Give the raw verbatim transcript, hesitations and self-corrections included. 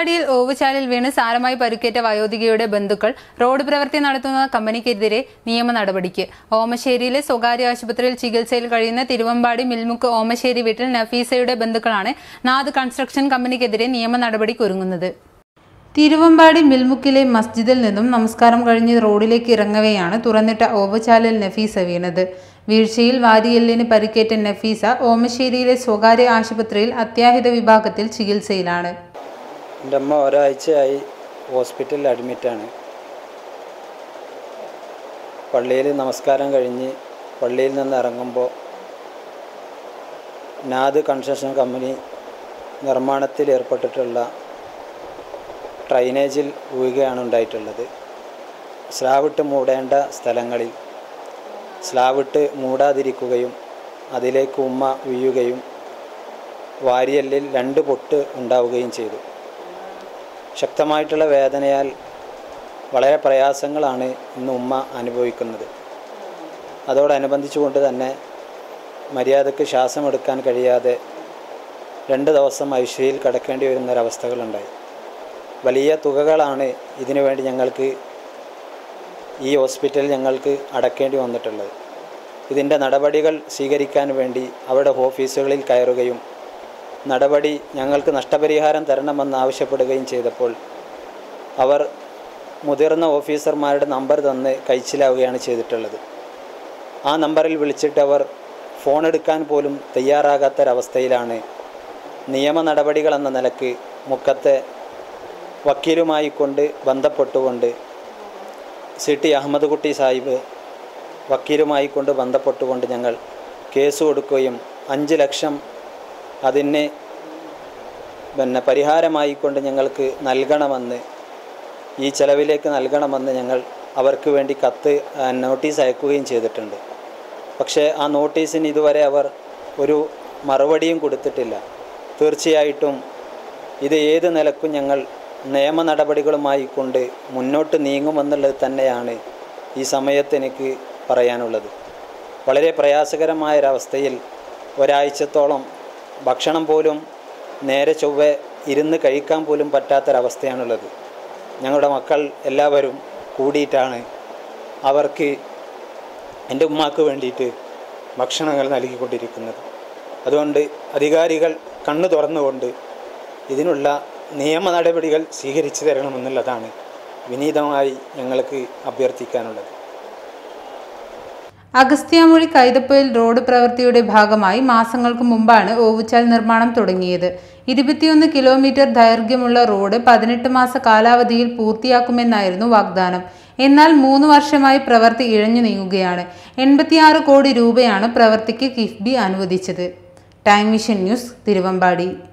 തിരുവമ്പാടിയിൽ ഓവുചാലിൽ വീണ് സാരമായി പരിക്കേറ്റ വയോധികയുടെ ബന്ധുക്കൾ റോഡ് പ്രവൃത്തി നടത്തുന്ന കമ്പനിക്കെതിരെ നിയമ നടപടിക്ക്. ഓമശ്ശേരിയിലെ സ്വകാര്യ ആശുപത്രിയിൽ ചികിത്സയിൽ കഴിയുന്ന തിരുവമ്പാടി മിൽമുക്ക് ഓമശ്ശേരി വീട്ടിൽ നഫീസയുടെ ബന്ധുക്കളാണ് നാദ് കൺസ്ട്രക്ഷൻ കമ്പനിക്കെതിരെ നിയമ നടപടിക്കൊരുങ്ങുന്നത്. തിരുവമ്പാടി മിൽമുക്കിലെ മസ്ജിദിൽ നിന്നും നമസ്കാരം കഴിഞ്ഞ് റോഡിലേക്ക് ഇറങ്ങവെയാണ് തുറന്നിട്ട ഓവുചാലിൽ നഫീസ വീണത്. വീഴ്ചയിൽ വാരിയെല്ലിന് പരിക്കേറ്റ നഫീസ ഓമശ്ശേരിയിലെ സ്വകാര്യ ആശുപത്രിയിൽ അത്യാഹിത വിഭാഗത്തിൽ ചികിത്സയിലാണ്. എൻ്റെ അമ്മ ഒരാഴ്ചയായി ഹോസ്പിറ്റലിൽ അഡ്മിറ്റാണ്. പള്ളിയിൽ നമസ്കാരം കഴിഞ്ഞ് പള്ളിയിൽ നിന്ന് ഇറങ്ങുമ്പോൾ നാദ് കൺസ്ട്രക്ഷൻ കമ്പനി നിർമ്മാണത്തിൽ ഏർപ്പെട്ടിട്ടുള്ള ഡ്രൈനേജിൽ വീഴുകയാണ് ഉണ്ടായിട്ടുള്ളത്. സ്ലാവിട്ട് മൂടേണ്ട സ്ഥലങ്ങളിൽ സ്ലാവിട്ട് മൂടാതിരിക്കുകയും അതിലേക്ക് ഉമ്മ വീഴുകയും വാരിയെല്ലിൽ രണ്ട് പൊട്ട് ഉണ്ടാവുകയും ചെയ്തു. ശക്തമായിട്ടുള്ള വേദനയാൽ വളരെ പ്രയാസങ്ങളാണ് ഇന്ന് ഉമ്മ അനുഭവിക്കുന്നത്. അതോടനുബന്ധിച്ചുകൊണ്ട് തന്നെ മര്യാദയ്ക്ക് ശ്വാസമെടുക്കാൻ കഴിയാതെ രണ്ട് ദിവസം ഐ സി യുയിൽ കിടക്കേണ്ടി വരുന്നൊരവസ്ഥകളുണ്ടായി. വലിയ തുകകളാണ് ഇതിനു വേണ്ടി ഞങ്ങൾക്ക് ഈ ഹോസ്പിറ്റലിൽ ഞങ്ങൾക്ക് അടക്കേണ്ടി വന്നിട്ടുള്ളത്. ഇതിൻ്റെ നടപടികൾ സ്വീകരിക്കാൻ വേണ്ടി അവിടെ ഓഫീസുകളിൽ കയറുകയും നടപടി ഞങ്ങൾക്ക് നഷ്ടപരിഹാരം തരണമെന്ന് ആവശ്യപ്പെടുകയും ചെയ്തപ്പോൾ അവർ മുതിർന്ന ഓഫീസർമാരുടെ നമ്പർ തന്ന് കഴിച്ചിലാവുകയാണ് ചെയ്തിട്ടുള്ളത്. ആ നമ്പറിൽ വിളിച്ചിട്ട് അവർ ഫോൺ എടുക്കാൻ പോലും തയ്യാറാകാത്തൊരവസ്ഥയിലാണ് നിയമ നടപടികൾ എന്ന നിലക്ക് മുക്കത്തെ വക്കീലുമായി കൊണ്ട് ബന്ധപ്പെട്ടുകൊണ്ട് സി ടി അഹമ്മദ് കുട്ടി സാഹിബ് വക്കീലുമായി കൊണ്ട് ബന്ധപ്പെട്ടുകൊണ്ട് ഞങ്ങൾ കേസ് കൊടുക്കുകയും അഞ്ച് ലക്ഷം അതിന് പിന്നെ പരിഹാരമായിക്കൊണ്ട് ഞങ്ങൾക്ക് നൽകണമെന്ന് ഈ ചെലവിലേക്ക് നൽകണമെന്ന് ഞങ്ങൾ അവർക്ക് വേണ്ടി കത്ത് നോട്ടീസ് അയക്കുകയും ചെയ്തിട്ടുണ്ട്. പക്ഷേ ആ നോട്ടീസിന് ഇതുവരെ അവർ ഒരു മറുപടിയും കൊടുത്തിട്ടില്ല. തീർച്ചയായിട്ടും ഇത് ഏത് നിലക്കും ഞങ്ങൾ നിയമ നടപടികളുമായി കൊണ്ട് മുന്നോട്ട് നീങ്ങുമെന്നുള്ളത് തന്നെയാണ് ഈ സമയത്ത് എനിക്ക് പറയാനുള്ളത്. വളരെ പ്രയാസകരമായൊരവസ്ഥയിൽ ഒരാഴ്ചത്തോളം ഭക്ഷണം പോലും നേരെ ചൊവ്വെ ഇരുന്ന് കഴിക്കാൻ പോലും പറ്റാത്തൊരവസ്ഥയാണുള്ളത്. ഞങ്ങളുടെ മക്കൾ എല്ലാവരും കൂടിയിട്ടാണ് അവർക്ക് എൻ്റെ ഉമ്മാക്ക് വേണ്ടിയിട്ട് ഭക്ഷണങ്ങൾ നൽകിക്കൊണ്ടിരിക്കുന്നത്. അതുകൊണ്ട് അധികാരികൾ കണ്ണു തുറന്നുകൊണ്ട് ഇതിനുള്ള നിയമ നടപടികൾ സ്വീകരിച്ചു തരണമെന്നുള്ളതാണ് വിനീതമായി ഞങ്ങൾക്ക് അഭ്യർത്ഥിക്കാനുള്ളത്. അഗസ്ത്യാമൊഴി കൈതപ്പൊയിൽ റോഡ് പ്രവൃത്തിയുടെ ഭാഗമായി മാസങ്ങൾക്ക് മുമ്പാണ് ഓവുചാൽ നിർമ്മാണം തുടങ്ങിയത്. ഇരുപത്തിയൊന്ന് കിലോമീറ്റർ ദൈർഘ്യമുള്ള റോഡ് പതിനെട്ട് മാസ കാലാവധിയിൽ പൂർത്തിയാക്കുമെന്നായിരുന്നു വാഗ്ദാനം. എന്നാൽ മൂന്ന് വർഷമായി പ്രവൃത്തി ഇഴഞ്ഞു നീങ്ങുകയാണ്. എൺപത്തിയാറ് കോടി രൂപയാണ് പ്രവൃത്തിക്ക് കിഫ്ബി അനുവദിച്ചത്. Time vision news, Thiruvambady.